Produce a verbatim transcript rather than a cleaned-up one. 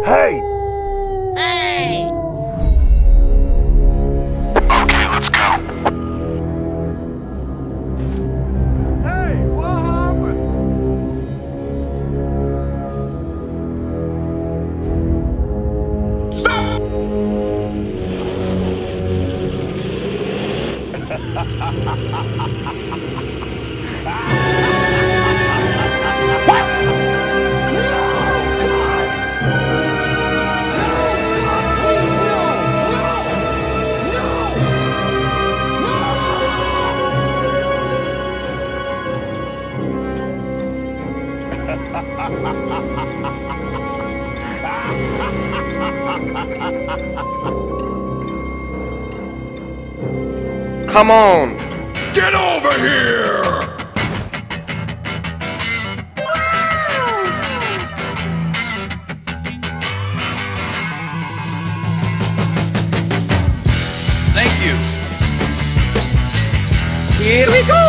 Hey! Hey! Okay, let's go. Hey, what happened? Stop! Come on! Get over here! Thank you! Here we go!